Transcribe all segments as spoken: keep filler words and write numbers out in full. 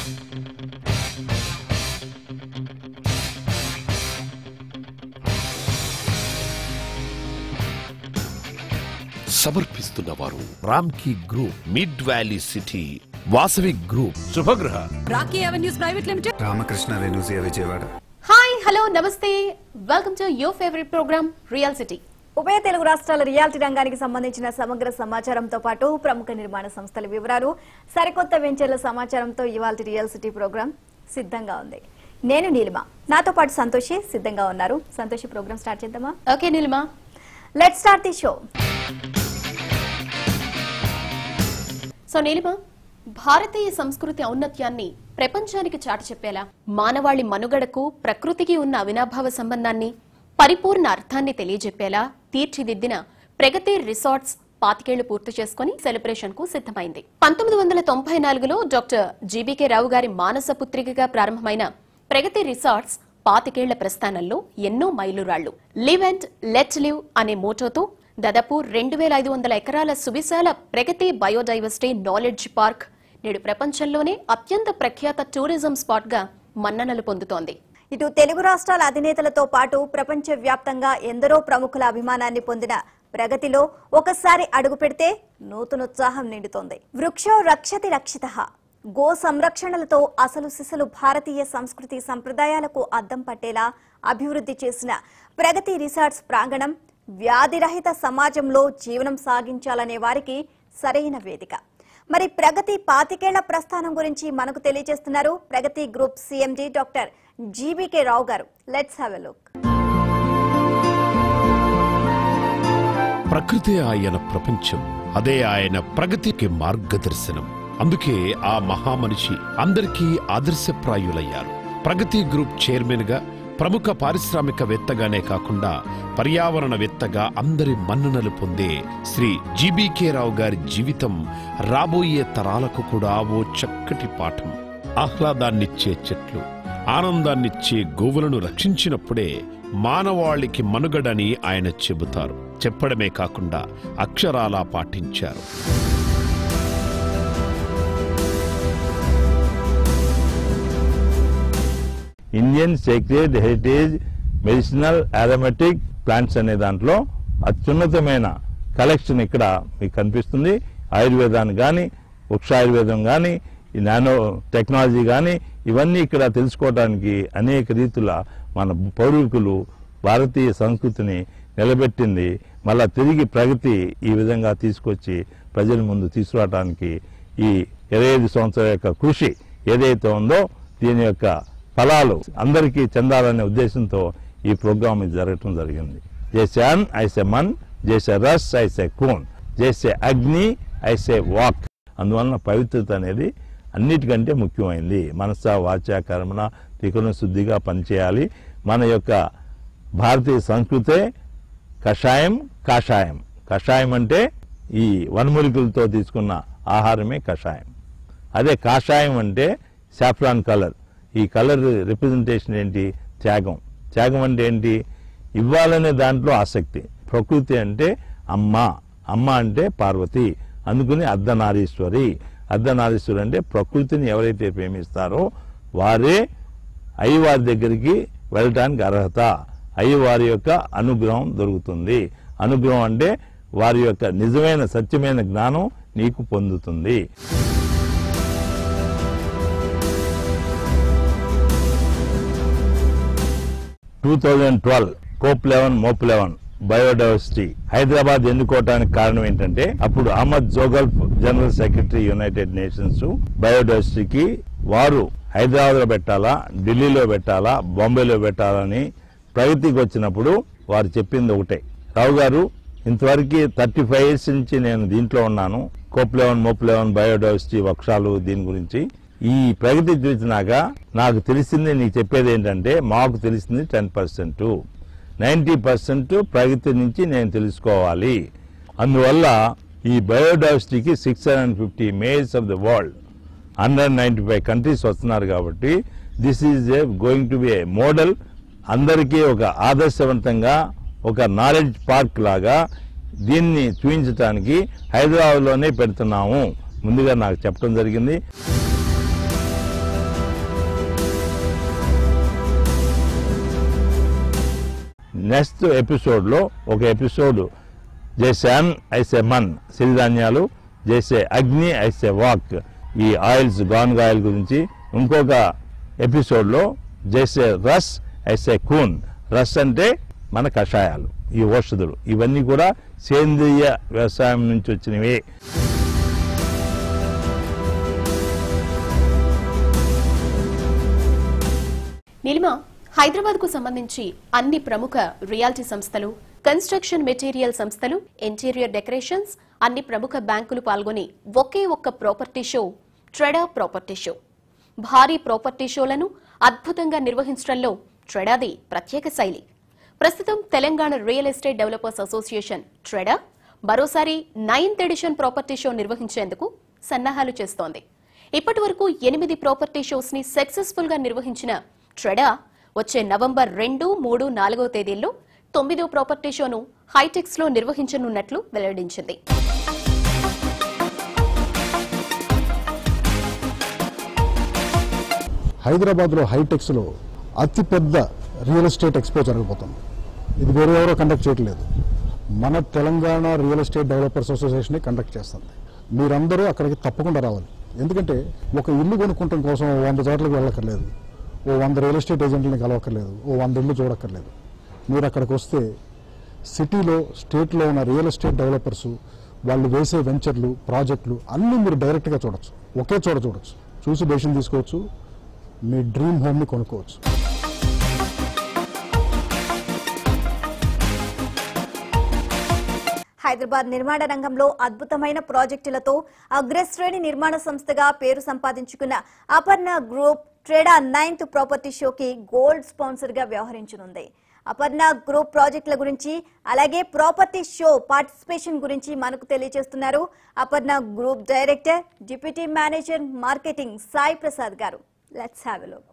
సమర్పిస్తున్నవారు Ramky group, mid valley city, Vasavi group, Subhagruha, Raki avenues private limited, Ramakrishna Venusia Vijayawada. Hi hello నమస్తే, welcome to your favourite program real city. ఉభయ తెలుగు రాష్ట్రాల reality రంగానికి సంబంధించిన సమగ్ర సమాచారంతో పాటు ప్రముఖ నిర్మాణ సంస్థల వివరాలు, సరికొత్త వెంచర్ల సమాచారంతో ఇవాళ రియల్ సిటీ ప్రోగ్రామ్ సిద్ధంగా ఉంది. నేను నీలిమ, నాతో పాటు సంతోషి సిద్ధంగా ఉన్నారు. సంతోషి, ప్రోగ్రామ్ స్టార్ట్ చేద్దామా? Okay Neelima, let's start the show. So Neelima, భారతీయ సంస్కృతి ఔన్నత్యాన్ని ప్రపంచానికి చాటి చెప్పేలా మానవాళి మనుగడకు ప్రకృతికి ఉన్న అవినాభావ సంబంధాన్ని, పరిపూర్ణ అర్థాన్ని తెలియజెప్పేలా తీర్చిదిద్దిన ప్రగతి రిసార్ట్స్ పాతికేళ్లు పూర్తి చేసుకుని సెలబ్రేషన్ కు సిద్ధమైంది. పంతొమ్మిది వందల తొంభై నాలుగులో డాక్టర్ జీబీకే రావు గారి మానస పుత్రికగా ప్రారంభమైన ప్రగతి రిసార్ట్స్ పాతికేళ్ల ప్రస్థానంలో ఎన్నో మైలురాళ్లు. లివ్ అండ్ లెట్ లివ్ అనే మోటోతో దాదాపు రెండు వేల ఐదు వందల ఎకరాల సువిశాల ప్రగతి బయోడైవర్సిటీ నాలెడ్జ్ పార్క్ నేడు ప్రపంచంలోనే అత్యంత ప్రఖ్యాత టూరిజం స్పాట్ గా మన్ననలు పొందుతోంది. ఇటు తెలుగు రాష్ట్రాల అధినేతలతో పాటు ప్రపంచ వ్యాప్తంగా ఎందరో ప్రముఖుల అభిమానాన్ని పొందిన ప్రగతిలో ఒకసారి అడుగు పెడితే నూతనోత్సాహం నిండుతోంది. వృక్షో రక్షతి రక్షితః, గో సంరక్షణలతో అసలు సిసలు భారతీయ సంస్కృతి సంప్రదాయాలకు అద్దం పట్టేలా అభివృద్ధి చేసిన ప్రగతి రిసార్ట్స్ ప్రాంగణం వ్యాధిరహిత సమాజంలో జీవనం సాగించాలనే వారికి సరైన వేదిక. మరి ప్రగతి పాతికేళ్ల ప్రస్థానం గురించి మనకు తెలియజేస్తున్నారు Pragati group CMD doctor GBK Rao garu. Let's have a look. ప్రకృతి ఆయన ప్రపంచం, అదే ఆయన ప్రగతికి మార్గదర్శనం. అందుకే ఆ మహామనిషి అందరికీ ఆదర్శప్రాయులయ్యారు. ప్రగతి గ్రూప్ చైర్మన్ గా, ప్రముఖ పారిశ్రామికవేత్తగానే కాకుండా పర్యావరణవేత్తగా అందరి మన్ననలు పొందే శ్రీ జీబీకే రావు గారి జీవితం రాబోయే తరాలకు కూడా ఓ చక్కటి పాఠం. ఆహ్లాదాన్నిచ్చే చెట్లు, ఆనందాన్నిచ్చే గోవులను రక్షించినప్పుడే మానవాళికి మనుగడని ఆయన చెబుతారు. చెప్పడమే కాకుండా అక్షరాలా పాటించారు. Indian sacred heritage medicinal aromatic plants అనే దాంట్లో అత్యున్నతమైన కలెక్షన్ ఇక్కడ మీకు కనిపిస్తుంది. ఆయుర్వేదాన్ని కానీ, వృక్షాయుర్వేదం కానీ, ఈ నానో టెక్నాలజీ కానీ, ఇవన్నీ ఇక్కడ తెలుసుకోవడానికి అనేక రీతుల మన పూర్వీకులు భారతీయ సంస్కృతిని నిలబెట్టింది. మళ్ళా తిరిగి ప్రగతి ఈ విధంగా తీసుకొచ్చి ప్రజల ముందు తీసుకురావడానికి ఈ ఇరవై ఐదు సంవత్సరాల యొక్క కృషి ఏదైతే ఉందో దీని యొక్క ఫలాలు అందరికీ చెందాలనే ఉద్దేశంతో ఈ ప్రోగ్రాం జరగటం జరిగింది. జైసే అన్ ఐసే మన్, జైసే రస్ ఐసే కూన్, జైసే అగ్ని ఐసే వాక్. అందువలన పవిత్రత అనేది అన్నిటికంటే ముఖ్యమైంది. మనస వాచ కర్మణ త్రికరణ శుద్ధిగా పనిచేయాలి. మన యొక్క భారతీయ సంస్కృతే కషాయం కాషాయం. కషాయం అంటే ఈ వనమూలికలతో తీసుకున్న ఆహారమే కషాయం. అదే కాషాయం అంటే సాఫ్రాన్ కలర్. ఈ కలర్ రిప్రజెంటేషన్ ఏంటి? త్యాగం. త్యాగం అంటే ఏంటి? ఇవ్వాలనే దాంట్లో ఆసక్తి. ప్రకృతి అంటే అమ్మ, అమ్మ అంటే పార్వతి, అందుకని అర్ధనారీశ్వరి. అర్ధనారీశ్వరి అంటే ప్రకృతిని ఎవరైతే ప్రేమిస్తారో వారే అయ్యవారి దగ్గరికి వెళ్ళటానికి అర్హత. అయ్యవారి యొక్క అనుగ్రహం దొరుకుతుంది. అనుగ్రహం అంటే వారి యొక్క నిజమైన సత్యమైన జ్ఞానం నీకు పొందుతుంది. Two thousand twelve COP eleven MOP eleven biodiversity Hyderabad ఎన్నుకోవడానికి కారణం ఏంటంటే అప్పుడు Ahmed Djoghlaf general secretary United Nations బయోడైవర్సిటీకి వారు హైదరాబాద్ లో పెట్టాలా, ఢిల్లీలో పెట్టాలా, బాంబేలో పెట్టాలని ప్రగతికి వచ్చినప్పుడు వారు చెప్పింది ఒకటే, రావు గారు ఇంతవరకు థర్టీ ఫైవ్ ఇయర్స్ నుంచి నేను దీంట్లో ఉన్నాను, COP eleven MOP eleven biodiversity వృక్షాలు దీని గురించి. ఈ ప్రగతి చూసినాక నాకు తెలిసింది నీకు చెప్పేది ఏంటంటే మాకు తెలిసింది ten percent ninety percent Pragati నుంచి నేను తెలుసుకోవాలి. అందువల్ల ఈ బయోడైవర్సిటీకి six hundred fifty mayors of the world hundred ninety five countries వస్తున్నారు కాబట్టి this is a going to be a model. అందరికీ ఒక ఆదర్శవంతంగా ఒక నాలెడ్జ్ పార్క్ లాగా దీన్ని చూపించడానికి హైదరాబాద్లోనే పెడుతున్నాము ముందుగా నాకు చెప్పడం జరిగింది. నెక్స్ట్ ఎపిసోడ్లో ఒక ఎపిసోడ్ జైసే అన్ ఐసే మన్ సిరిధాన్యాలు, జైసే అగ్ని ఐసే వాక్ ఈ ఆయిల్స్ గానుగ ఆయిల్ గురించి, ఇంకొక ఎపిసోడ్లో జైసే రస్ ఐసే కూన్, రస్ అంటే మన కషాయాలు, ఈ ఔషధులు ఇవన్నీ కూడా సేంద్రియ వ్యవసాయం నుంచి వచ్చినవే. నీలిమ, హైదరాబాద్ కు సంబంధించి అన్ని ప్రముఖ రియాలిటీ సంస్థలు, కన్స్ట్రక్షన్ మెటీరియల్ సంస్థలు, ఇంటీరియర్ డెకరేషన్స్, అన్ని ప్రముఖ బ్యాంకులు పాల్గొని ఒకే ఒక్క property show TREDA property show. భారీ ప్రాపర్టీ షోలను అద్భుతంగా నిర్వహించడంలో ట్రెడాది ప్రత్యేక శైలి. ప్రస్తుతం Telangana real estate developers association TREDA మరోసారి నైన్త్ ఎడిషన్ ప్రాపర్టీ షో నిర్వహించేందుకు సన్నాహాలు చేస్తోంది. ఇప్పటి వరకు ఎనిమిది ప్రాపర్టీ షోస్ ని సక్సెస్ఫుల్ గా నిర్వహించిన ట్రెడా వచ్చే నవంబర్ రెండు మూడు నాలుగో తేదీల్లో తొమ్మిదో ప్రాపర్టీ షోను హైటెక్స్ లో నిర్వహించనున్నట్లు వెల్లడించింది. హైదరాబాద్ లో హైటెక్స్ లో అతిపెద్ద రియల్ ఎస్టేట్ ఎక్స్పో జరగబోతుంది. ఇది వేరే ఎవరో కండక్ట్ చేయట్లేదు, మన Telangana real estate developers association conduct చేస్తుంది. మీరందరూ అక్కడికి తప్పకుండా రావాలి. ఎందుకంటే ఒక ఇల్లు కొనుక్కోవడం కోసం వంద చోట్లకి వెళ్ళక్కర్లేదు, ఓ వంద రియల్ ఎస్టేట్ ఏజెంట్లని కలవక్కర్లేదు, ఓ వంద ఇల్లు చూడక్కర్లేదు. మీరు అక్కడికి వస్తే సిటీలో స్టేట్లో ఉన్న రియల్ ఎస్టేట్ డెవలపర్స్ వాళ్ళు వేసే వెంచర్లు, ప్రాజెక్టులు అన్నీ మీరు డైరెక్ట్గా చూడొచ్చు, ఒకే చోట చూడొచ్చు. చూసి డెసిషన్ తీసుకోవచ్చు, మీ డ్రీమ్ హోమ్ని కొనుక్కోవచ్చు. హైదరాబాద్ నిర్మాణ రంగంలో అద్భుతమైన ప్రాజెక్టులతో అగ్రశ్రేణి నిర్మాణ సంస్థగా పేరు సంపాదించుకున్న Aparna group TREDA ninth property షోకి గోల్డ్ స్పాన్సర్ గా వ్యవహరించనుంది. అపర్ణ గ్రూప్ ప్రాజెక్టుల గురించి అలాగే ప్రాపర్టీ షో పార్టిసిపేషన్ గురించి మనకు తెలియజేస్తున్నారు Aparna group director, deputy manager marketing Sai Prasad garu. Let's have a look.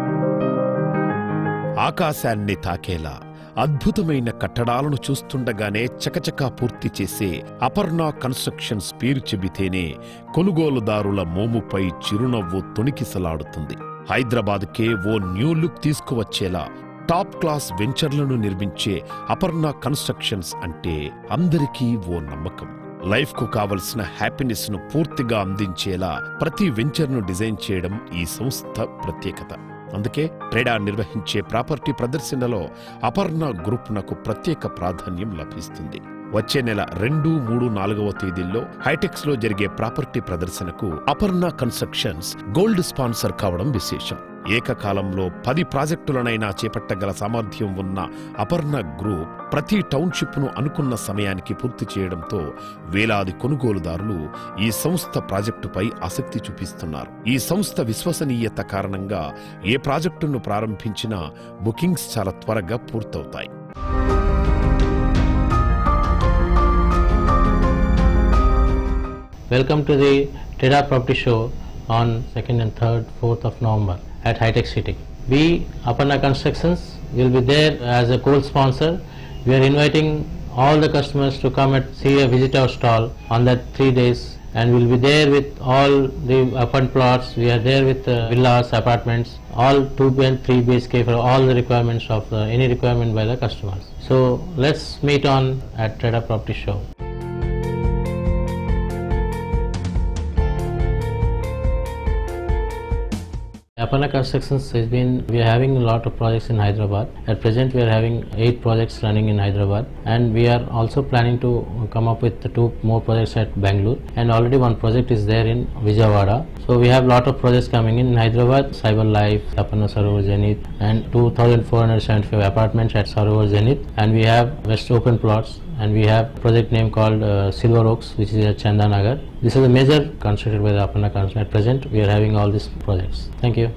ఆకాశాన్ని తాకేలా అద్భుతమైన కట్టడాలను చూస్తుండగానే చకచకా పూర్తి చేసే అపర్ణ కన్స్ట్రక్షన్స్ పేరు చెబితేనే కొనుగోలుదారుల మోముపై చిరునవ్వు తొణికిసలాడుతుంది. హైదరాబాద్కే ఓ న్యూ లుక్ తీసుకువచ్చేలా టాప్ క్లాస్ వెంచర్లను నిర్మించే అపర్ణ కన్స్ట్రక్షన్స్ అంటే అందరికీ ఓ నమ్మకం. లైఫ్ కు కావలసిన హ్యాపీనెస్ ను పూర్తిగా అందించేలా ప్రతి వెంచర్ ను డిజైన్ చేయడం ఈ సంస్థ ప్రత్యేకత. అందుకే ట్రెడా నిర్వహించే ప్రాపర్టీ ప్రదర్శనలో అపర్ణ గ్రూప్ నకు ప్రత్యేక ప్రాధాన్యం లభిస్తుంది. వచ్చే నెల రెండు మూడు నాలుగవ తేదీల్లో హైటెక్స్ లో జరిగే ప్రాపర్టీ ప్రదర్శనకు అపర్ణ కన్స్ట్రక్షన్స్ గోల్డ్ స్పాన్సర్ కావడం విశేషం. ఏకకాలంలో పది ప్రాజెక్టులనైనా చేపట్టగల సామర్థ్యం ఉన్న అపర్ణ గ్రూప్ ప్రతి టౌన్షిప్ ను అనుకున్న సమయానికి పూర్తి చేయడంతో వేలాది కొనుగోలుదారులు ఈ సంస్థ ప్రాజెక్టుపై ఆసక్తి చూపిస్తున్నారు. ఈ సంస్థ విశ్వసనీయత కారణంగా ఏ ప్రాజెక్టును ప్రారంభించినా బుకింగ్స్ చాలా త్వరగా పూర్తవుతాయి. Welcome to the TREDA Property Show on second and third, fourth of November at High-Tech City. We, Aparna Constructions, will be there as a co-sponsor. We are inviting all the customers to come and see a visit our stall on that three days, and we'll be there with all the open plots. We are there with uh, villas, apartments, all two and three B H K for all the requirements of uh, any requirement by the customers. So let's meet on at TREDA Property Show. Aparna Constructions has been, we are having a lot of projects in Hyderabad. At present we are having eight projects running in Hyderabad, and we are also planning to come up with two more projects at Bangalore, and already one project is there in Vijayawada. So we have lot of projects coming in, in Hyderabad, Cyber Life, Aparna Sarovar Zenith, and two thousand four hundred seventy-five apartments at Sarovar Zenith, and we have West Open Plots, and we have project name called uh, Silver Oaks, which is at Chandanagar. This is the major constructed by the Aparna Construction. At present we are having all these projects. Thank you.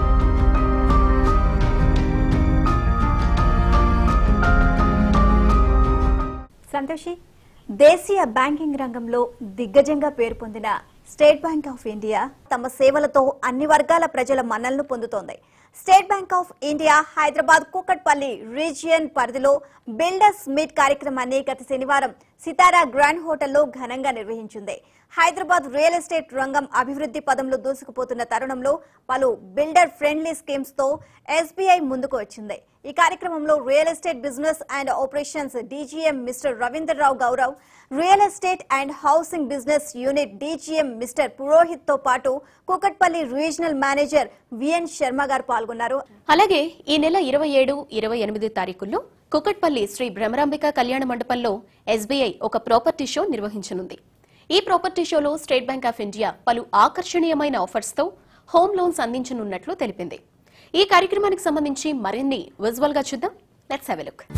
Santoshi, దేశీయ banking రంగంలో దిగ్గజంగా పేరు పొందిన state Bank of India తమ సేవలతో అన్ని వర్గాల ప్రజల మన్ననలు పొందుతోంది. State Bank of India Hyderabad Kukatpally region పరిధిలో బిల్డర్స్ మీట్ కార్యక్రమాన్ని గత శనివారం సితారా గ్రాండ్ హోటల్లో ఘనంగా నిర్వహించింది. హైదరాబాద్ రియల్ ఎస్టేట్ రంగం అభివృద్ధి పదంలో దూసుకుపోతున్న తరుణంలో పలు బిల్డర్ ఫ్రెండ్లీ స్కీమ్స్ తో ఎస్బీఐ ముందుకు వచ్చింది. ఈ కార్యక్రమంలో real estate business and operations DGM mister Ravindrarao Gaurav, real estate and housing business unit DGM mister Purohit తో పాటు Kukatpally regional manager VN Sharma garu పాల్గొన్నారు. అలాగే ఈ నెల ఇరవై ఏడు ఇరవై ఎనిమిది తారీఖుల్లో కూకట్పల్లి శ్రీ భ్రమరాంబిక కళ్యాణ మండపంలో ఎస్బీఐ ఒక ప్రాపర్టీ షో నిర్వహించనుంది. ఈ ప్రాపర్టీ షోలో స్టేట్ బ్యాంక్ ఆఫ్ ఇండియా పలు ఆకర్షణీయమైన ఆఫర్స్ తో హోమ్ లోన్స్ అందించనున్నట్లు తెలిపింది. ఈ కార్యక్రమానికి సంబంధించి మరిన్ని విజువల్ గా చూద్దాం. Let's have a look.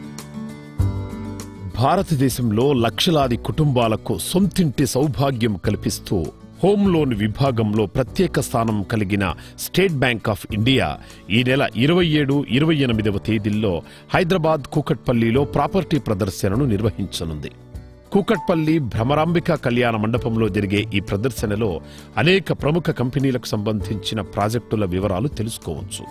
భారతదేశంలో లక్షలాది కుటుంబాలకు సొంతింటి సౌభాగ్యం కల్పిస్తూ హోమ్ లోన్ విభాగంలో ప్రత్యేక స్థానం కలిగిన స్టేట్ బ్యాంక్ ఆఫ్ ఇండియా ఈ నెల ఇరవై ఏడు ఇరవై ఎనిమిదవ తేదీల్లో హైదరాబాద్ కూకట్పల్లిలో ప్రాపర్టీ ప్రదర్శనను నిర్వహించనుంది. కూకట్పల్లి భ్రమరాంబిక కళ్యాణ మండపంలో జరిగే ఈ ప్రదర్శనలో అనేక ప్రముఖ కంపెనీలకు సంబంధించిన ప్రాజెక్టుల వివరాలు తెలుసుకోవచ్చు.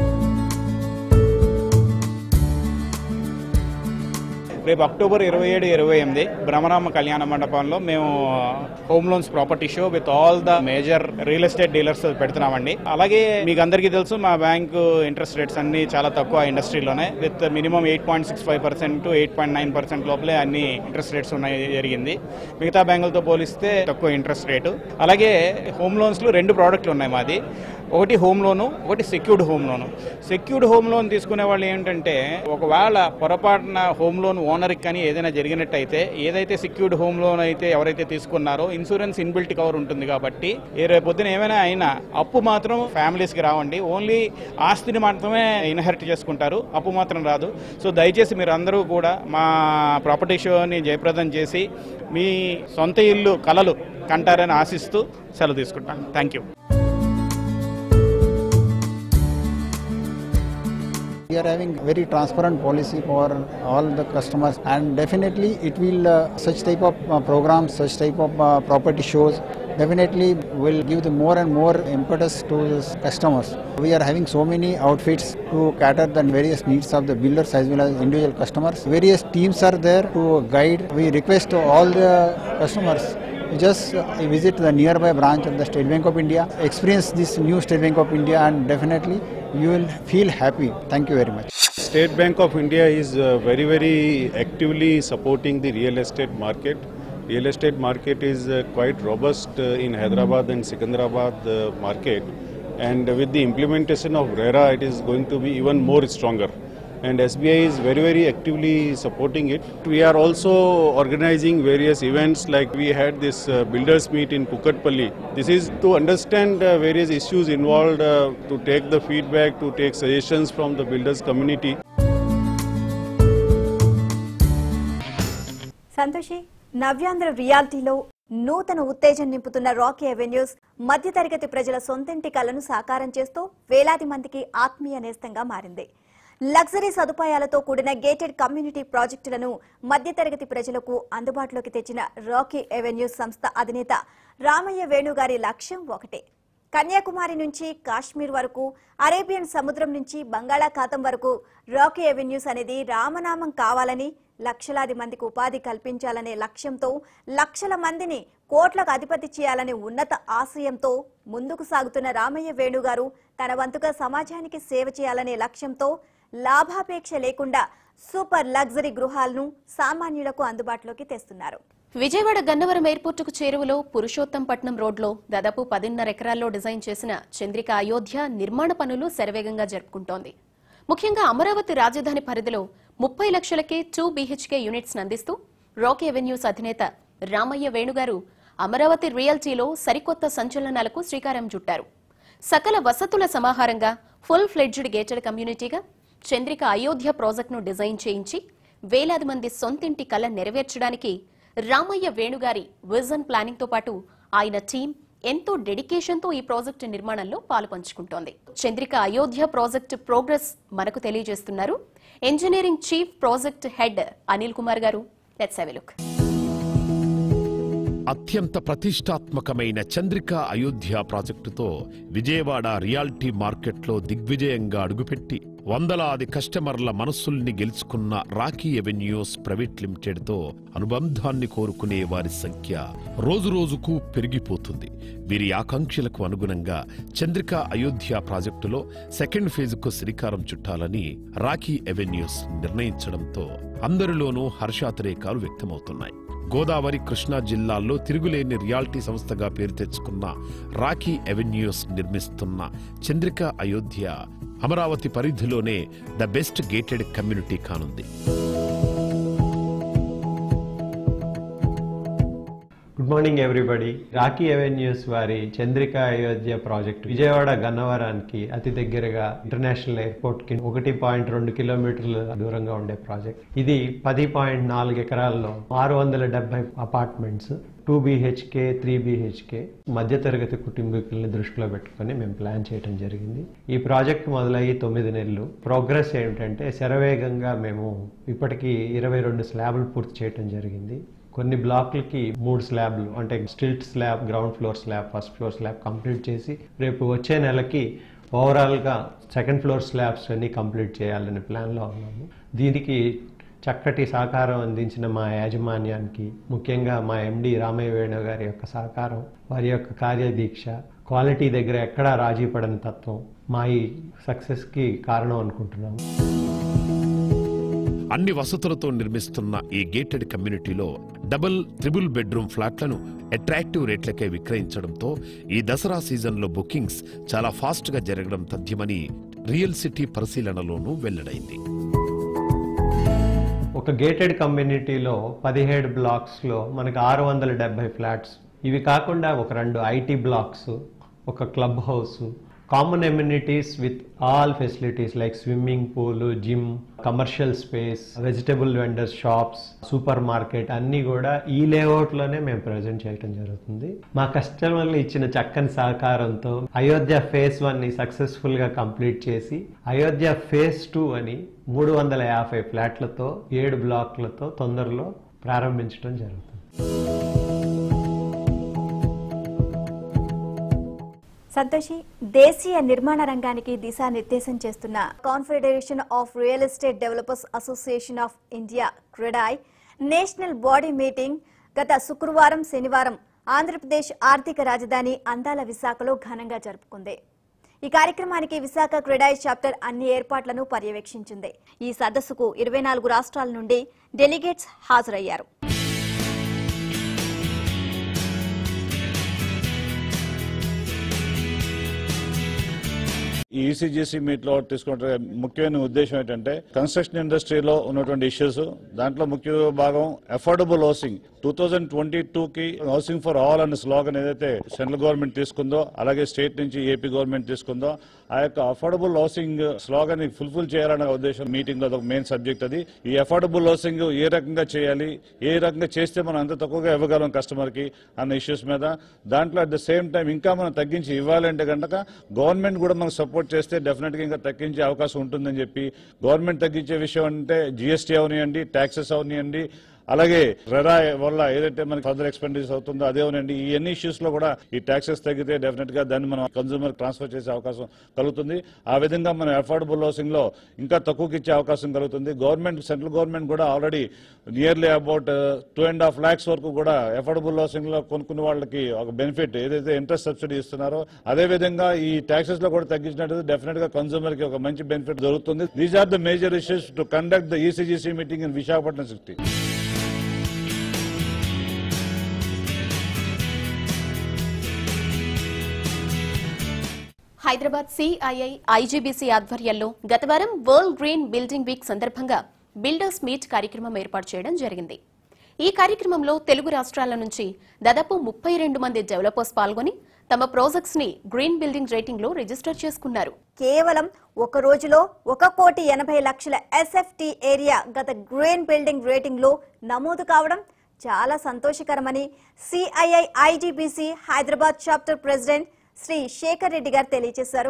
రేపు అక్టోబర్ ఇరవై ఏడు ఇరవై ఎనిమిది భ్రమరామ కళ్యాణ మండపంలో మేము home loans property show with all the major real estate dealers పెడుతున్నామండి. అలాగే మీకు అందరికీ తెలుసు మా బ్యాంకు ఇంట్రెస్ట్ రేట్స్ అన్ని చాలా తక్కువ ఇండస్ట్రీలోనే, with minimum eight point six five percent to eight point nine percent లోపలే అన్ని ఇంట్రెస్ట్ రేట్స్ ఉన్నాయి జరిగింది. మిగతా బ్యాంకులతో పోలిస్తే తక్కువ ఇంట్రెస్ట్ రేటు. అలాగే హోమ్ లోన్స్లో రెండు ప్రోడక్ట్లు ఉన్నాయి మాది. ఒకటి హోమ్ లోను, ఒకటి secured home loan. Secured home loan తీసుకునే వాళ్ళు ఏంటంటే ఒకవేళ పొరపాటున హోమ్ లోన్ ఓనర్కి కానీ ఏదైనా జరిగినట్టయితే ఏదైతే సెక్యూర్డ్ హోమ్ లోన్ అయితే ఎవరైతే తీసుకున్నారో ఇన్సూరెన్స్ ఇన్బిల్ట్ కవర్ ఉంటుంది కాబట్టి ఏ రేపొద్దున ఏమైనా అయినా అప్పు మాత్రం ఫ్యామిలీస్కి రావండి. ఓన్లీ ఆస్తిని మాత్రమే ఇన్హెరిట్ చేసుకుంటారు, అప్పు మాత్రం రాదు. సో దయచేసి మీరు అందరూ కూడా మా ప్రాపర్టీ షోని జయప్రదం చేసి మీ సొంత ఇల్లు కలలు కంటారని ఆశిస్తూ సెలవు తీసుకుంటాను. Thank you. We are having very transparent policy for all the customers, and definitely it will uh, such type of uh, programs, such type of uh, property shows definitely will give the more and more impetus to the customers. We are having so many outfits to cater the various needs of the builders as well as individual customers. Various teams are there to guide. We request to all the customers just uh, visit the nearby branch of the State Bank of India, experience this new State Bank of India, and definitely you will feel happy. Thank you very much. State Bank of India is uh, very very actively supporting the real estate market. Real estate market is uh, quite robust uh, in Hyderabad and Secunderabad uh, market, and with the implementation of RERA it is going to be even more stronger, and S B I is very very actively supporting it. We are also organizing various events, like we had this uh, builders meet in Kukatpalli. This is to understand uh, various issues involved, uh, to take the feedback, to take suggestions from the builders community. Santoshi, Navyandhra రియాలిటీలో నూతన ఉత్తేజం నింపుతున్న Rocky avenues మధ్యతరగతి ప్రజల సొంతింటి కలను సాకారం చేస్తూ వేలాది మందికి ఆత్మీయ నేస్తంగా మారింది. లగ్జరీ సదుపాయాలతో కూడిన గేటెడ్ కమ్యూనిటీ ప్రాజెక్టులను మధ్యతరగతి ప్రజలకు అందుబాటులోకి తెచ్చిన రాకీ అవెన్యూస్ సంస్థ అధినేత రామయ్య వేణుగారి లక్ష్యం ఒకటే. కన్యాకుమారి నుంచి కాశ్మీర్ వరకు, అరేబియన్ సముద్రం నుంచి బంగాళాఖాతం వరకు రాకీ అవెన్యూస్ అనేది రామనామం కావాలని, లక్షలాది మందికి ఉపాధి కల్పించాలనే లక్ష్యంతో, లక్షల మందిని కోట్లకు అధిపతి చేయాలనే ఉన్నత ఆశయంతో ముందుకు సాగుతున్న రామయ్య వేణుగారు తన వంతుగా సమాజానికి సేవ చేయాలనే లక్ష్యంతో లాభాపేక్ష లేకుండా సూపర్ లగ్జరీ గృహాలను సామాన్యులకు అందుబాటులోకి తెస్తున్నారు. విజయవాడ గన్నవరం ఎయిర్పోర్టుకు చేరువలో పురుషోత్తంపట్నం రోడ్లో దాదాపు పదిన్నర ఎకరాల్లో డిజైన్ చేసిన చంద్రిక అయోధ్య నిర్మాణ పనులు శరవేగంగా జరుపుకుంటోంది. ముఖ్యంగా అమరావతి రాజధాని పరిధిలో ముప్పై లక్షలకే టూ బీహెచ్కే యూనిట్స్ అందిస్తూ రాకీ అవెన్యూస్ అధినేత రామయ్య వేణుగారు అమరావతి రియల్టీలో సరికొత్త సంచలనాలకు శ్రీకారం చుట్టారు. సకల వసతుల సమాహారంగా ఫుల్ ఫ్లెడ్జ్డ్ గేటెడ్ కమ్యూనిటీగా చంద్రిక అయోధ్య ప్రాజెక్టును డిజైన్ చేయించి వేలాది మంది సొంతింటి కల నెరవేర్చడానికి రామయ్య వేణుగారి విజన్ ప్లానింగ్ తో పాటు ఆయన టీం ఎంతో డెడికేషన్ తో ఈ ప్రాజెక్టు నిర్మాణంలో పాలుపంచుకుంటోంది. చంద్రిక అయోధ్య ప్రాజెక్టు ప్రోగ్రెస్ మనకు తెలియజేస్తున్నారు engineering chief project head Anil Kumar garu. Let's have a look. అత్యంత ప్రతిష్టాత్మకమైన చంద్రికా అయోధ్య ప్రాజెక్టుతో విజయవాడ రియాలిటీ మార్కెట్లో దిగ్విజయంగా అడుగుపెట్టి వందలాది కస్టమర్ల మనస్సుల్ని గెలుచుకున్న రాకీ ఎవెన్యూస్ ప్రైవేట్ లిమిటెడ్తో అనుబంధాన్ని కోరుకునే వారి సంఖ్య రోజురోజుకు పెరిగిపోతుంది. వీరి ఆకాంక్షలకు అనుగుణంగా చంద్రికా అయోధ్య ప్రాజెక్టులో సెకండ్ ఫేజ్కు శ్రీకారం చుట్టాలని రాకీ ఎవెన్యూస్ నిర్ణయించడంతో అందరిలోనూ హర్షాతిరేకాలు వ్యక్తమవుతున్నాయి. గోదావరి కృష్ణా జిల్లాల్లో తిరుగులేని రియాలిటీ సంస్థగా పేరు తెచ్చుకున్న రాకీ ఎవెన్యూస్ నిర్మిస్తున్న చంద్రికా అయోధ్య అమరావతి పరిధిలోనే ద బెస్ట్ గేటెడ్ కమ్యూనిటీ కానుంది. Good morning everybody. Raki avenues వారి చంద్రికా అయోధ్య ప్రాజెక్ట్ విజయవాడ గన్నవరానికి అతి దగ్గరగా ఇంటర్నేషనల్ ఎయిర్పోర్ట్ కి ఒకటి పాయింట్ రెండు కిలోమీటర్ల దూరంగా ఉండే ప్రాజెక్ట్. ఇది పది పాయింట్ నాలుగు ఎకరాల్లో ఆరు వందల డెబ్బై apartments, two BHK three BHK మధ్యతరగతి కుటుంబీకుల్ని దృష్టిలో పెట్టుకుని మేము ప్లాన్ చేయడం జరిగింది. ఈ ప్రాజెక్ట్ మొదలయ్యి తొమ్మిది నెలలు. ప్రోగ్రెస్ ఏమిటంటే శరవేగంగా మేము ఇప్పటికీ ఇరవై రెండు స్లాబ్లు పూర్తి చేయడం జరిగింది. కొన్ని బ్లాక్లకి మూడు స్లాబ్లు అంటే stilt slab, ground floor slab, first floor slab complete చేసి రేపు వచ్చే నెలకి ఓవరాల్గా సెకండ్ ఫ్లోర్ స్లాబ్స్ అన్ని కంప్లీట్ చేయాలనే ప్లాన్లో ఉన్నాము. దీనికి చక్కటి సహకారం అందించిన మా యాజమాన్యానికి, ముఖ్యంగా మా ఎండి రామయ్య వేణు గారి యొక్క సహకారం, వారి యొక్క కార్యదీక్ష, క్వాలిటీ దగ్గర ఎక్కడా రాజీ పడని తత్వం మా ఈ సక్సెస్కి కారణం అనుకుంటున్నాము. అన్ని వసతులతో నిర్మిస్తున్న ఈ గేటెడ్ కమ్యూనిటీలో డబుల్ త్రిబుల్ బెడ్రూమ్ ఫ్లాట్లను అట్రాక్టివ్ రేట్లకే విక్రయించడంతో ఈ దసరా సీజన్లో బుకింగ్స్ చాలా ఫాస్ట్గా జరగడం తథ్యమని రియల్ సిటీ పరిశీలనలోనూ వెల్లడైంది. ఒక గేటెడ్ కమ్యూనిటీలో పదిహేడు బ్లాక్స్లో మనకు ఆరు వందల డెబ్బై ఫ్లాట్స్, ఇవి కాకుండా ఒక రెండు ఐటీ బ్లాక్స్, ఒక club house, common amenities with all facilities like swimming pool, gym, commercial space, vegetable vendors shops, super market అన్నీ కూడా ఈ లేఅవుట్లోనే మేము ప్రజెంట్ చేయడం జరుగుతుంది. మా కస్టమర్లు ఇచ్చిన చక్కని సహకారంతో అయోధ్య ఫేజ్ వన్ ని సక్సెస్ఫుల్ గా కంప్లీట్ చేసి అయోధ్య ఫేజ్ టూ అని మూడు వందల యాభై ఫ్లాట్లతో ఏడు బ్లాక్లతో తొందరలో ప్రారంభించడం జరుగుతుంది. సంతోషి, దేశీయ నిర్మాణ రంగానికి దిశానిర్దేశం చేస్తున్న confederation of real estate developers association of India CREDAI national body meeting గత శుక్రవారం శనివారం ఆంధ్రప్రదేశ్ ఆర్థిక రాజధాని అందాల విశాఖలో ఘనంగా జరుపుకుంది. ఈ కార్యక్రమానికి విశాఖ క్రెడాయ్ చాప్టర్ అన్ని ఏర్పాట్లను పర్యవేక్షించింది. ఈ సదస్సుకు ఇరవై నాలుగు రాష్ట్రాల నుండి డెలిగేట్స్ హాజరయ్యారు. ఈ ఈసీజీసీ మీట్ లో తీసుకుంటే ముఖ్యమైన ఉద్దేశం ఏంటంటే కన్స్ట్రక్షన్ ఇండస్ట్రీలో ఉన్నటువంటి ఇష్యూస్, దాంట్లో ముఖ్య భాగం affordable housing. Two thousand twenty two కి హౌసింగ్ ఫర్ ఆల్ అనే స్లోగన్ ఏదైతే సెంట్రల్ గవర్నమెంట్ తీసుకుందో, అలాగే స్టేట్ నుంచి ఏపీ గవర్నమెంట్ తీసుకుందో, ఆ యొక్క అఫోర్డబుల్ హౌసింగ్ స్లోగన్ ని ఫుల్ఫిల్ చేయాలనే ఉద్దేశం మీటింగ్ లో మెయిన్ సబ్జెక్ట్ అది. ఈ అఫోర్డబుల్ హౌసింగ్ ఏ రకంగా చేయాలి, ఏ రకంగా చేస్తే మనం అంత తక్కువగా ఇవ్వగలం కస్టమర్ కి అన్న ఇష్యూస్ మీద, దాంట్లో అట్ ద సేమ్ టైం ఇంకా మనం తగ్గించి ఇవ్వాలంటే కనుక గవర్నమెంట్ కూడా మనకు సపోర్ట్ చేస్తే డెఫినెట్ గా ఇంకా తగ్గించే అవకాశం ఉంటుందని చెప్పి, గవర్నమెంట్ తగ్గించే విషయం అంటే జీఎస్టీ అవనియండి, ట్యాక్సెస్ అవనియండి, అలాగే రెరా వల్ల ఏదైతే మనకి ఫర్దర్ ఎక్స్పెండిచర్ అవుతుందో అదేనండి. ఈ అన్ని ఇష్యూస్ లో కూడా ఈ ట్యాక్సెస్ తగ్గితే డెఫినెట్ గా దాన్ని మనం కన్సూమర్ ట్రాన్స్ఫర్ చేసే అవకాశం కలుగుతుంది. ఆ విధంగా మనం అఫోర్డబుల్ హౌసింగ్ లో ఇంకా తక్కువకి ఇచ్చే అవకాశం కలుగుతుంది. గవర్నమెంట్, సెంట్రల్ గవర్నమెంట్ కూడా already nearly about two and half lakhs వరకు కూడా అఫోర్డబుల్ హౌసింగ్ లో కొనుక్కున్న వాళ్ళకి ఒక బెనిఫిట్ ఏదైతే ఇంట్రెస్ట్ సబ్సిడీ ఇస్తున్నారో, అదే విధంగా ఈ ట్యాక్సెస్ లో కూడా తగ్గించినట్టు డెఫినెట్ గా కన్సూమర్ కి ఒక మంచి బెనిఫిట్ దొరుకుతుంది. These are the major issues to conduct the ECGC meeting in Visakhapatnam city. Hyderabad CII IGBC ఆధ్వర్యంలో గత వారం వరల్డ్ గ్రీన్ బిల్డింగ్ వీక్ సందర్భంగా బిల్డర్స్ మీట్ కార్యక్రమం ఏర్పాటు చేయడం జరిగింది. ఈ కార్యక్రమంలో తెలుగు రాష్ట్రాల నుంచి దాదాపు ముప్పై రెండు మంది డెవలపర్స్ పాల్గొని తమ ప్రాజెక్ట్స్ ని గ్రీన్ బిల్డింగ్ రేటింగ్ లో రిజిస్టర్ చేసుకున్నారు. కేవలం ఒక రోజులో ఒక కోటి ఎనభై లక్షల ఎస్ఎఫ్టీ ఏరియా గత గ్రీన్ బిల్డింగ్ రేటింగ్ లో నమోదు కావడం చాలా సంతోషకరమని CII IGBC Hyderabad chapter president Shri Shekar Reddy garu తెలియజేశారు.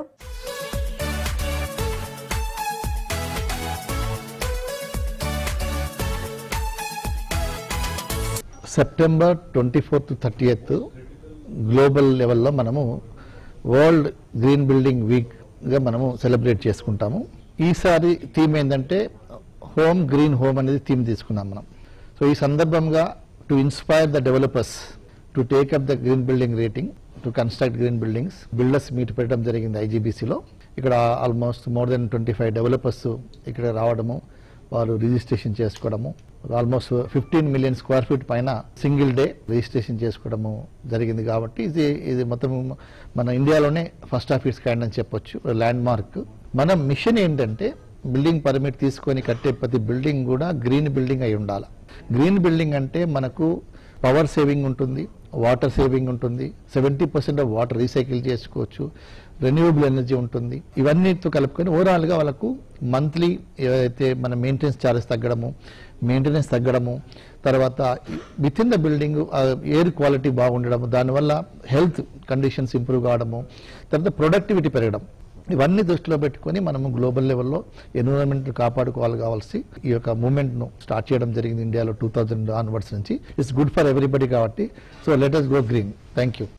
September twenty fourth thirty eighth global లెవెల్లో మనము వరల్డ్ గ్రీన్ బిల్డింగ్ వీక్గా మనము సెలబ్రేట్ చేసుకుంటాము. ఈసారి థీమ్ ఏంటంటే హోమ్ గ్రీన్ హోమ్ అనేది థీమ్ తీసుకున్నాం మనం. సో ఈ సందర్భంగా to inspire the developers to take up the green building rating to construct green buildings builders meet పెట్టడం జరిగింది ఐజీబీసీలో. ఇక్కడ almost more than twenty five developers ఇక్కడ రావడము, వారు రిజిస్ట్రేషన్ చేసుకోవడము, almost fifteen million square feet పైన సింగిల్ డే రిజిస్ట్రేషన్ చేసుకోవడము జరిగింది. కాబట్టి ఇది ఇది మొత్తం మన ఇండియాలోనే ఫస్ట్ ఆఫ్ ఇట్స్ కైండ్ అని చెప్పొచ్చు, ల్యాండ్ మార్క్. మన మిషన్ ఏంటంటే బిల్డింగ్ పర్మిట్ తీసుకొని కట్టే ప్రతి బిల్డింగ్ కూడా గ్రీన్ బిల్డింగ్ అయి ఉండాలి. గ్రీన్ బిల్డింగ్ అంటే మనకు పవర్ సేవింగ్ ఉంటుంది, వాటర్ సేవింగ్ ఉంటుంది, seventy percent of water recycle చేసుకోవచ్చు, రెన్యూవబుల్ ఎనర్జీ ఉంటుంది. ఇవన్నీతో కలుపుకొని ఓవరాల్గా వాళ్ళకు మంత్లీ ఏదైతే మన మెయింటెనెన్స్ ఛార్జెస్ తగ్గడము, మెయింటెనెన్స్ తగ్గడము, తర్వాత within the building air quality బాగుండడము, దానివల్ల హెల్త్ కండిషన్స్ ఇంప్రూవ్ కావడము, తర్వాత ప్రొడక్టివిటీ పెరగడం, ఇవన్నీ దృష్టిలో పెట్టుకొని మనము గ్లోబల్ లెవెల్లో ఎన్విరాన్మెంట్ కాపాడుకోవాలి కావాల్సి ఈ యొక్క మూవ్మెంట్ను స్టార్ట్ చేయడం జరిగింది ఇండియాలో టూ థౌజండ్ ఆన్వర్డ్స్ నుంచి. ఇట్స్ గుడ్ ఫర్ ఎవ్రీబడి కాబట్టి so let us go green. Thank you.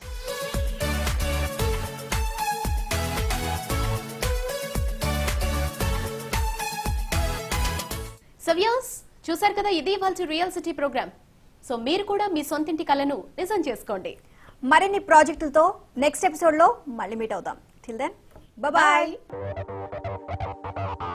So views చూసారు కదా, ఇది ఇవాల్టి రియల్ సిటీ ప్రోగ్రామ్. సో మీరు కూడా మీ సొంతింటి కలను నిజం చేసుకోండి. మరిన్ని ప్రాజెక్టులతో నెక్స్ట్ ఎపిసోడ్ లో మళ్ళీ మీట్ అవుదాం. Till then bye.